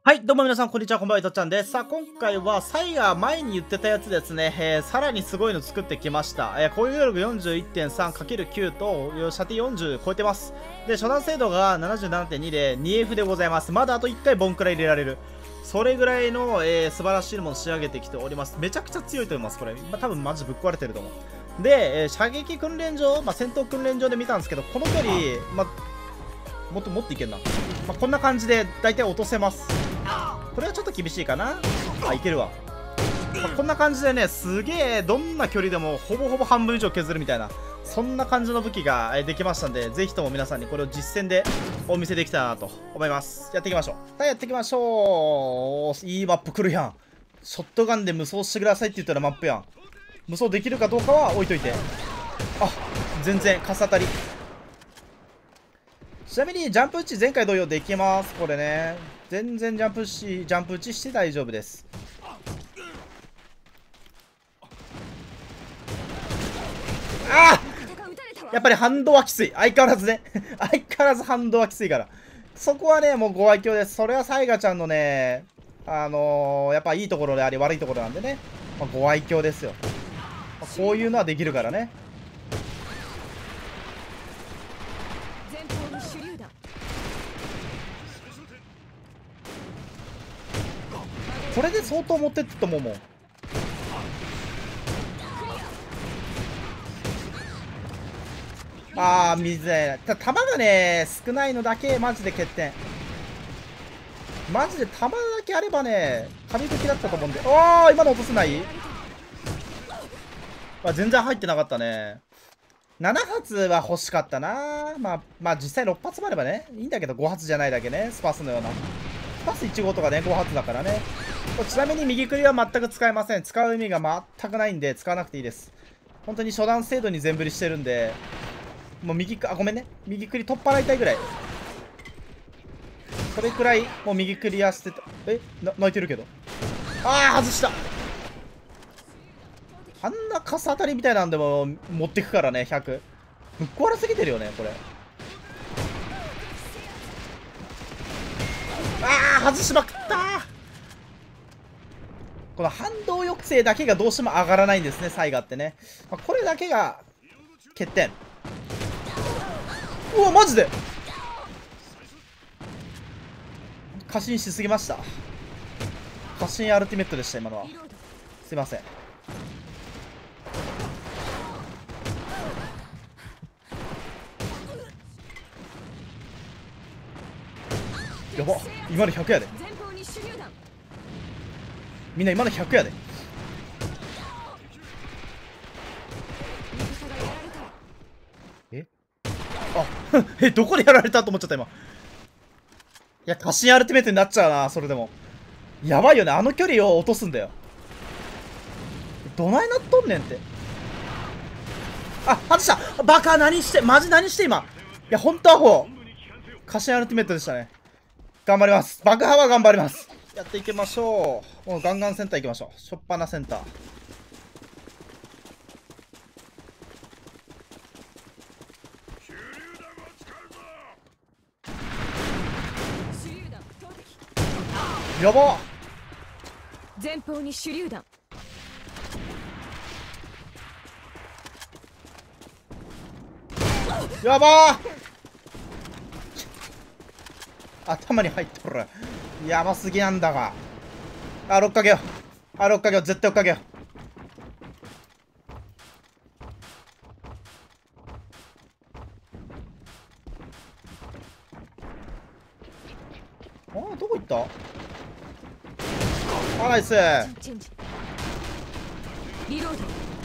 はい、どうも皆さん、こんにちは、こんばんは、いとちゃんです。さあ、今回は、サイが前に言ってたやつですね、さらにすごいの作ってきました。攻撃力 41.3×9 と、射程40超えてます。で、初段精度が 77.2 で 2F でございます。まだあと1回ボンくらい入れられる。それぐらいの、素晴らしいものを仕上げてきております。めちゃくちゃ強いと思います、これ。多分マジぶっ壊れてると思う。で、射撃訓練場、戦闘訓練場で見たんですけど、この距離、もっといけんな。こんな感じで大体落とせます。これはちょっと厳しいかな。いけるわ。こんな感じでね、すげえどんな距離でもほぼほぼ半分以上削るみたいな、そんな感じの武器ができましたんで、ぜひとも皆さんにこれを実戦でお見せできたらなと思います。やっていきましょう。はい、やっていきましょう。いいマップ来るやん。ショットガンで無双してくださいって言ったらマップやん。無双できるかどうかは置いといて。あ、全然かす当たり。ちなみにジャンプ打ち前回同様できます。これね、全然ジャンプ打ちして大丈夫です。ああ、やっぱり反動はきつい。相変わらずね相変わらず反動はきついから、そこはねもうご愛嬌です。それはサイガちゃんのね、やっぱいいところであり悪いところなんでね、ご愛嬌ですよ。こういうのはできるからね。これで相当持ってってと思うもん。あー、水だよ。弾がね少ないのだけマジで欠点。マジで弾だけあればね神武器だったと思うんで。おー、今の落とせない。全然入ってなかったね。7発は欲しかったな。実際6発もあればねいいんだけど、5発じゃないだけね。スパスのようなスパス1号とかね5発だからね。ちなみに右クリは全く使えません。使う意味が全くないんで使わなくていいです。本当に初段精度に全振りしてるんで、もうごめんね、右クリ取っ払いたいぐらい。それくらいもう右クリアしてた。泣いてるけど。ああ、外した。あんなカス当たりみたいなんでも持ってくからね。100ぶっ壊れすぎてるよねこれ。ああ、外しまくった。この反動抑制だけがどうしても上がらないんですね、サイガってね。これだけが欠点。うわマジで過信しすぎました。過信アルティメットでした、今のは。すいません。やば、今の100やで。みんな今の100やで。どこでやられたと思っちゃった今。いや、過信アルティメットになっちゃうな。それでもやばいよね、あの距離を落とすんだよ。どないなっとんねんって。あ、外した。バカ、何して、マジ何して今。いや、ほんとアホ。過信アルティメットでしたね。頑張ります。爆破は頑張ります。やっていきましょう。もうガンガンセンター行きましょう。しょっぱなセンター。やば。 前方に手榴弾。 やばー。頭に入っとる。やばすぎなんだが。追っかけよう。追っかけよう。絶対追っかけよう。どこ行った。ナイス。 リロー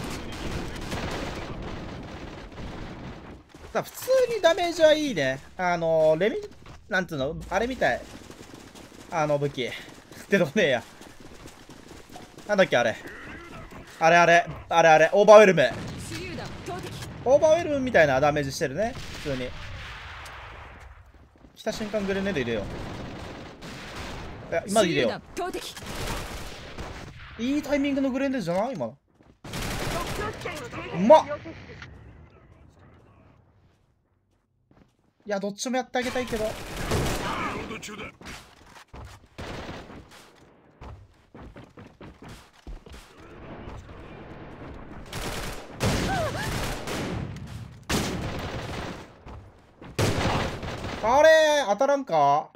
普通にダメージはいいね。なんつうの、あれみたい。武器。出てこねえや。なんだっけ、あれ。オーバーウェルム。オーバーウェルムみたいなダメージしてるね。普通に。来た瞬間グレネード入れよう。今入れよう。いいタイミングのグレネードじゃない今の。うまっ。いや、どっちもやってあげたいけど。 あれ当たらんか。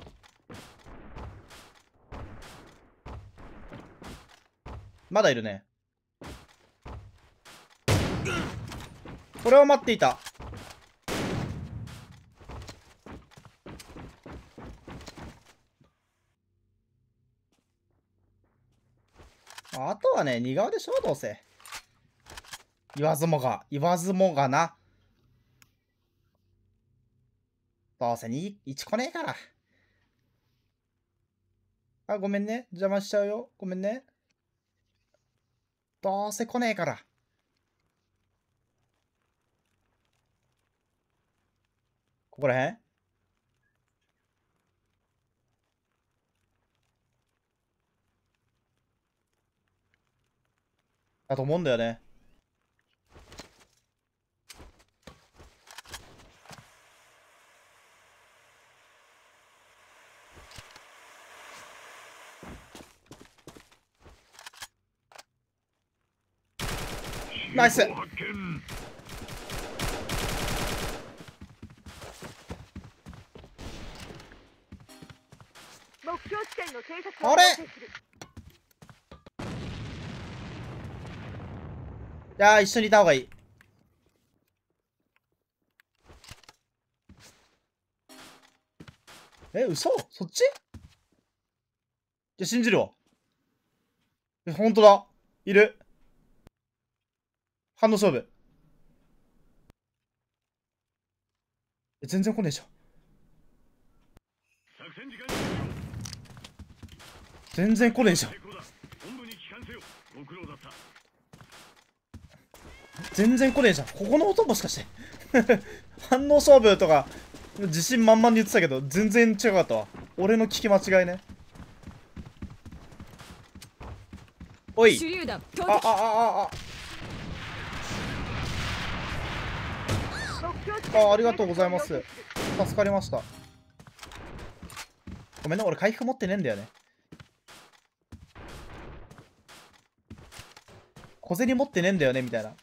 まだいるね。これを待っていた。あとはね、似顔でしょ、どうせ。言わずもがな。どうせ1来ねえから。あ、ごめんね。邪魔しちゃうよ。ごめんね。どうせ来ねえから。ここらへんだと思うんだよね。ナイス。あれ、いやー、一緒にいた方がいい。嘘？そっち？じゃ、信じるわ。ほんとだ。いる。反応勝負。全然来ねえじゃん。全然来ねえじゃん。全然来ねえじゃん。ここの音もしかして反応勝負とか自信満々に言ってたけど全然違かったわ。俺の聞き間違いね。おい。ありがとうございます。助かりました。ごめんね、俺回復持ってねえんだよね。小銭持ってねえんだよねみたいな。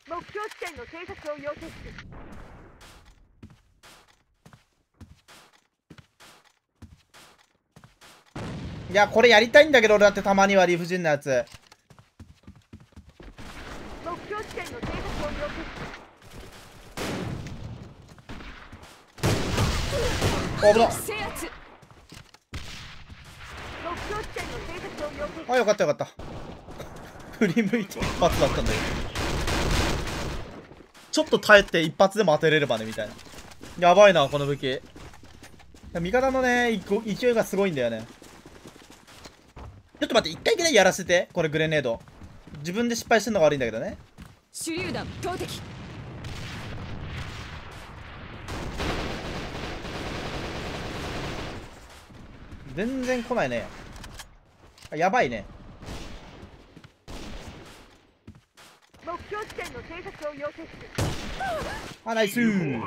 いや、これやりたいんだけど、俺だってたまには理不尽なやつ。危な。あ、よかったよかった。振り向いて一発だったんだけど、ちょっと耐えて一発でも当てれればねみたいな。やばいなこの武器。味方のね勢いがすごいんだよね。ちょっと待って、一回ぐらいやらせて。これグレネード自分で失敗してるのが悪いんだけどね。 手榴弾投擲。 全然来ないね。あ、やばいね。あ、ナイスー。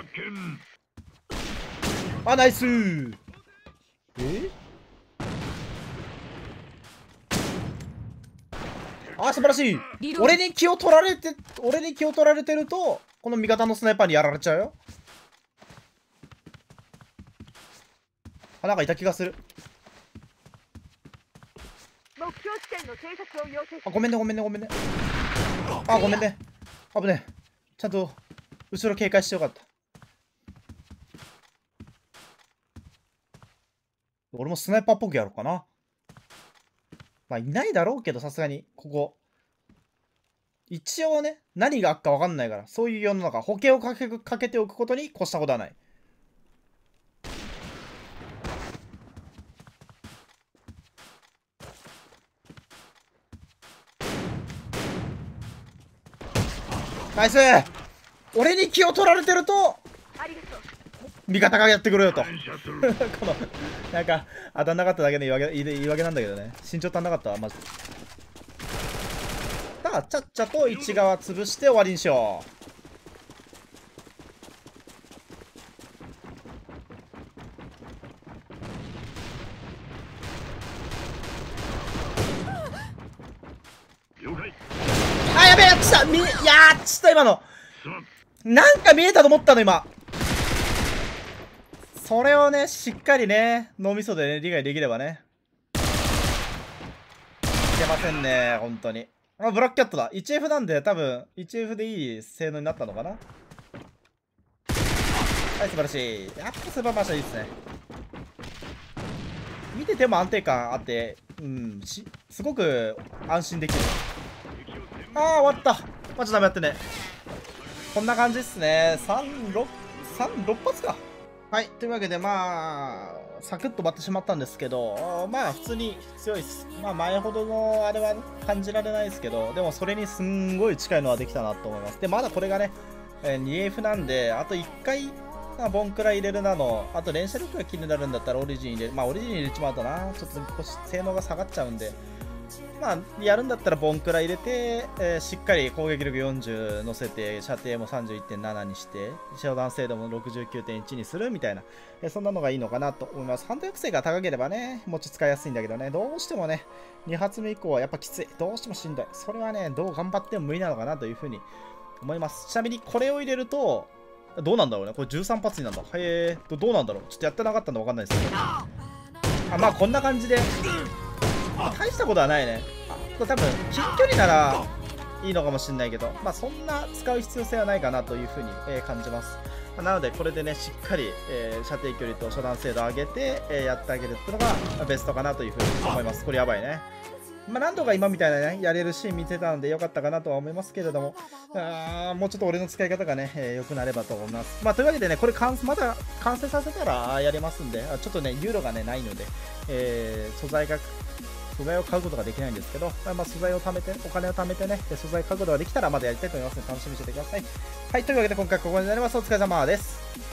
あ、ナイスー。あ、素晴らしい。俺に気を取られてるとこの味方のスナイパーにやられちゃうよ。あ、なんかいた気がする。あ、ごめんね。あ、ごめんね。危ねえ。ちゃんと後ろ警戒してよかった。俺もスナイパーっぽくやろうかな。まあいないだろうけど、さすがにここ一応ね、何があっか分かんないから、そういう世の中、保険をかけておくことに越したことはない。ナイス。俺に気を取られてると味方がやってくれよとこのなんか当たんなかっただけの言い訳なんだけどね。身長足んなかったわマジで。さあちゃっちゃと1側潰して終わりにしよう。あ、やべえ、やっちった。いやー、ちった今の。なんか見えたと思ったの今。 それをね、しっかりね、脳みそで、ね、理解できればね。いけませんね、本当に。あ、ブラックキャットだ。1F なんで、多分、1F でいい性能になったのかな。はい、素晴らしい。やっぱスーパーマーシャルいいですね。見てても安定感あって、すごく安心できる。ああ、終わった。マジダメやってね。こんな感じっすね。6発か。はい。というわけで、まあ、サクッと割ってしまったんですけど、まあ、普通に強いっす。まあ、前ほどのあれは感じられないですけど、でもそれにすんごい近いのはできたなと思います。で、まだこれがね、2F なんで、あと1回、ボンクラ入れるなの、あと連射力が気になるんだったらオリジン入れる。まあ、オリジン入れちまうとな、ちょっと性能が下がっちゃうんで、まあ、やるんだったらボンクラ入れて、しっかり攻撃力40乗せて、射程も 31.7 にして、射弾精度も 69.1 にするみたいな、そんなのがいいのかなと思います。ハンド抑制が高ければね、持ち使いやすいんだけどね、どうしてもね、2発目以降はやっぱきつい。どうしてもしんどい。それはね、どう頑張っても無理なのかなというふうに思います。ちなみにこれを入れると、どうなんだろうね。これ13発になんだ。へえ、どうなんだろう。ちょっとやってなかったんでわかんないですけど。まあこんな感じで。大したことはないね。これ多分、近距離ならいいのかもしれないけど、まあそんな使う必要性はないかなというふうに、感じます。なので、これでね、しっかり、射程距離と初弾精度上げて、やってあげるっていうのがベストかなというふうに思います。これやばいね。まあ、何度か今みたいなね、やれるシーン見てたので良かったかなとは思いますけれども、もうちょっと俺の使い方がね、良くなればと思います。まあ、というわけでね、これまた完成させたらやれますんで、ちょっとね、ユーロがね、ないので、素材を買うことができないんですけど、まあ、素材を貯めて、お金を貯めてね、素材買うことができたらまだやりたいと思いますので、楽しみにしててください。はい、というわけで今回ここになります。お疲れ様です。